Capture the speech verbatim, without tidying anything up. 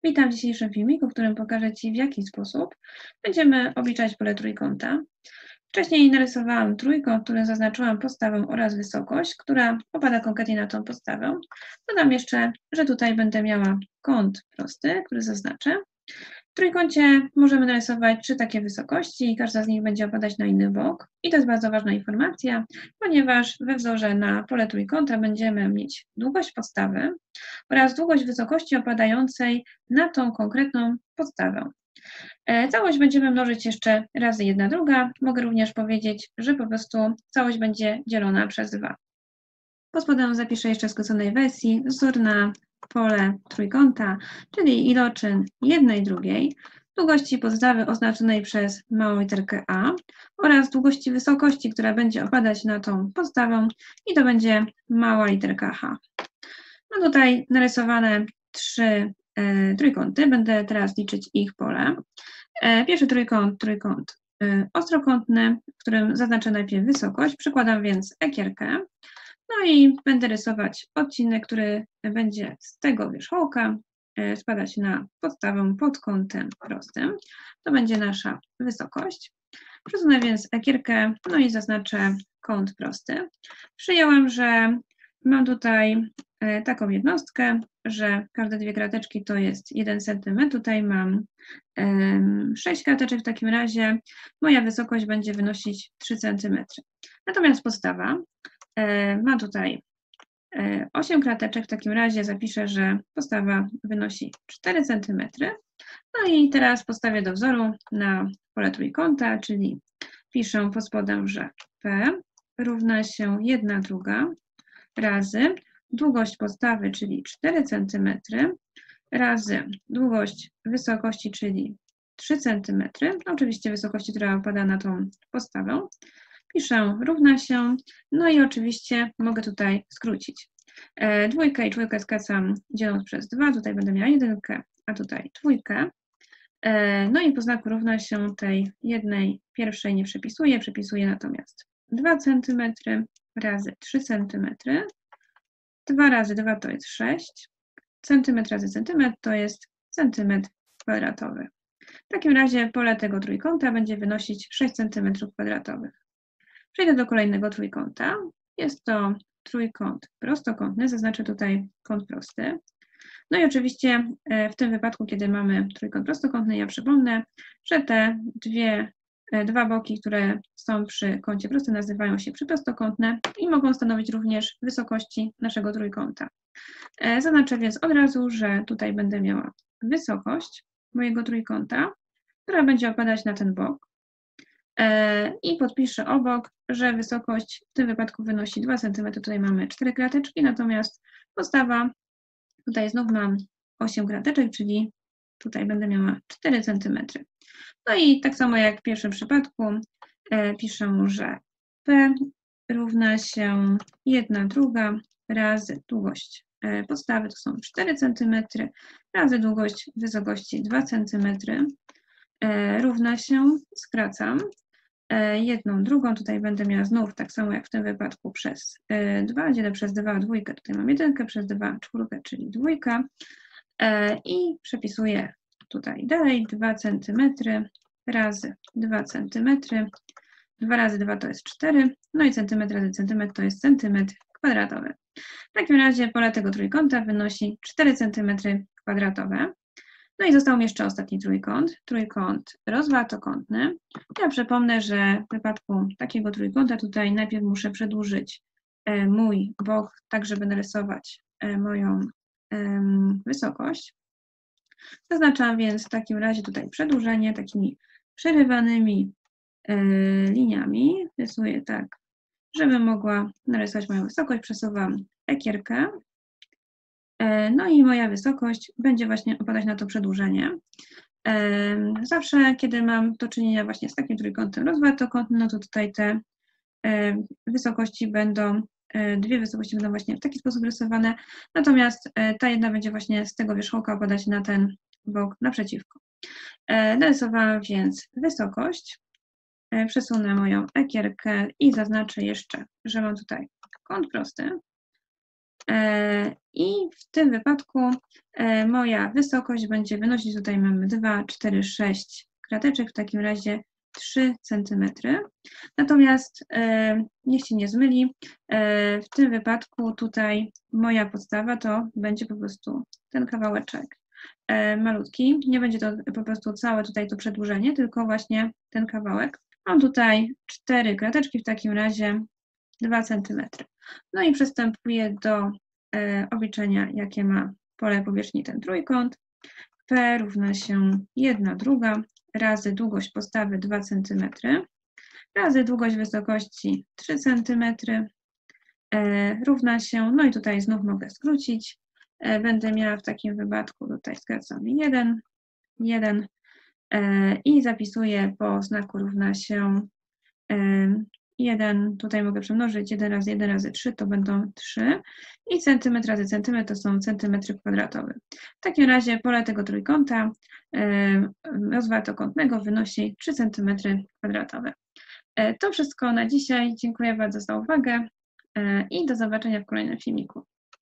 Witam w dzisiejszym filmiku, w którym pokażę Ci, w jaki sposób będziemy obliczać pole trójkąta. Wcześniej narysowałam trójkąt, który zaznaczyłam podstawę oraz wysokość, która opada konkretnie na tą podstawę. Dodam jeszcze, że tutaj będę miała kąt prosty, który zaznaczę. W trójkącie możemy narysować trzy takie wysokości i każda z nich będzie opadać na inny bok. I to jest bardzo ważna informacja, ponieważ we wzorze na pole trójkąta będziemy mieć długość podstawy oraz długość wysokości opadającej na tą konkretną podstawę. Całość będziemy mnożyć jeszcze razy jedna druga. Mogę również powiedzieć, że po prostu całość będzie dzielona przez dwa. Pod spodem zapiszę jeszcze w skróconej wersji wzór na pole trójkąta, czyli iloczyn jednej drugiej, długości podstawy oznaczonej przez małą literkę a oraz długości wysokości, która będzie opadać na tą podstawę i to będzie mała literka h. Mam tutaj narysowane trzy e, trójkąty, będę teraz liczyć ich pole. E, pierwszy trójkąt, trójkąt e, ostrokątny, w którym zaznaczę najpierw wysokość, przykładam więc ekierkę. No i będę rysować odcinek, który będzie z tego wierzchołka e, spadać na podstawę pod kątem prostym. To będzie nasza wysokość. Przesunę więc ekierkę, no i zaznaczę kąt prosty. Przyjęłam, że mam tutaj taką jednostkę, że każde dwie krateczki to jest jeden centymetr. Tutaj mam um, sześć krateczek, w takim razie moja wysokość będzie wynosić trzy centymetry. Natomiast podstawa e, ma tutaj e, osiem krateczek, w takim razie zapiszę, że podstawa wynosi cztery centymetry. No i teraz postawię do wzoru na pole trójkąta, czyli piszę pod spodem, że P równa się jedna druga razy długość podstawy, czyli cztery centymetry, razy długość wysokości, czyli trzy centymetry, no oczywiście wysokości, która opada na tą podstawę. Piszę równa się, no i oczywiście mogę tutaj skrócić. E, dwójkę i dwójkę skracam dzieląc przez dwa, tutaj będę miała jedynkę, a tutaj dwójkę. E, no i po znaku równa się tej jednej pierwszej nie przepisuję, przepisuję natomiast dwa centymetry razy trzy centymetry. dwa razy dwa to jest sześć, centymetr razy centymetr to jest centymetr kwadratowy. W takim razie pole tego trójkąta będzie wynosić sześć centymetrów kwadratowych. Przejdę do kolejnego trójkąta. Jest to trójkąt prostokątny, zaznaczę tutaj kąt prosty. No i oczywiście w tym wypadku, kiedy mamy trójkąt prostokątny, ja przypomnę, że te dwie Dwa boki, które są przy kącie prostym, nazywają się przyprostokątne i mogą stanowić również wysokości naszego trójkąta. Zaznaczę więc od razu, że tutaj będę miała wysokość mojego trójkąta, która będzie opadać na ten bok. I podpiszę obok, że wysokość w tym wypadku wynosi dwa centymetry. Tutaj mamy cztery krateczki, natomiast podstawa, tutaj znów mam osiem krateczek, czyli tutaj będę miała cztery centymetry. No i tak samo jak w pierwszym przypadku e, piszę, że P równa się jedna druga razy długość e, podstawy, to są cztery centymetry, razy długość wysokości dwa centymetry, e, równa się, skracam, e, jedną drugą, tutaj będę miała znów tak samo jak w tym wypadku przez e, dwa, dzielę przez dwa, dwójkę, tutaj mam jedynkę, przez dwa, czwórkę, czyli dwójka e, i przepisuję tutaj dalej dwa centymetry razy dwa centymetry, dwa razy dwa to jest cztery, no i centymetr razy centymetr to jest centymetr kwadratowy. W takim razie pole tego trójkąta wynosi cztery centymetry kwadratowe. No i został mi jeszcze ostatni trójkąt, trójkąt rozwartokątny. Ja przypomnę, że w wypadku takiego trójkąta tutaj najpierw muszę przedłużyć mój bok, tak żeby narysować moją wysokość. Zaznaczam więc w takim razie tutaj przedłużenie takimi przerywanymi e, liniami. Rysuję tak, żebym mogła narysować moją wysokość. Przesuwam ekierkę. E, no i moja wysokość będzie właśnie opadać na to przedłużenie. E, zawsze, kiedy mam do czynienia właśnie z takim trójkątem rozwartokątnym, no to tutaj te e, wysokości będą, e, dwie wysokości będą właśnie w taki sposób rysowane, natomiast e, ta jedna będzie właśnie z tego wierzchołka opadać na ten bok naprzeciwko. E, narysowałam więc wysokość, e, przesunę moją ekierkę i zaznaczę jeszcze, że mam tutaj kąt prosty. I w tym wypadku moja wysokość będzie wynosić, tutaj mamy dwa, cztery, sześć krateczek, w takim razie trzy centymetry. Natomiast niech się nie zmyli, w tym wypadku tutaj moja podstawa to będzie po prostu ten kawałeczek malutki. Nie będzie to po prostu całe tutaj to przedłużenie, tylko właśnie ten kawałek. Mam tutaj cztery krateczki, w takim razie dwa centymetry. No i przystępuję do obliczenia, jakie ma pole powierzchni ten trójkąt. P równa się jedna druga razy długość podstawy dwa centymetry razy długość wysokości trzy centymetry równa się, no i tutaj znów mogę skrócić. Będę miała w takim wypadku, tutaj skracamy jeden, jeden i zapisuję po znaku równa się jeden, tutaj mogę przemnożyć jeden razy jeden razy trzy, to będą trzy i centymetr razy centymetr to są centymetry kwadratowe. W takim razie pole tego trójkąta rozwartokątnego wynosi trzy centymetry kwadratowe. To wszystko na dzisiaj. Dziękuję bardzo za uwagę i do zobaczenia w kolejnym filmiku.